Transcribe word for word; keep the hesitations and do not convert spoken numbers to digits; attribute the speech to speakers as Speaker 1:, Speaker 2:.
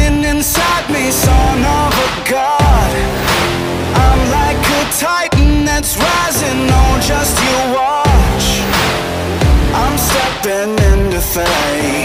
Speaker 1: burning inside me, son of a god. I'm like a titan that's rising, oh just you watch. I'm stepping into fate.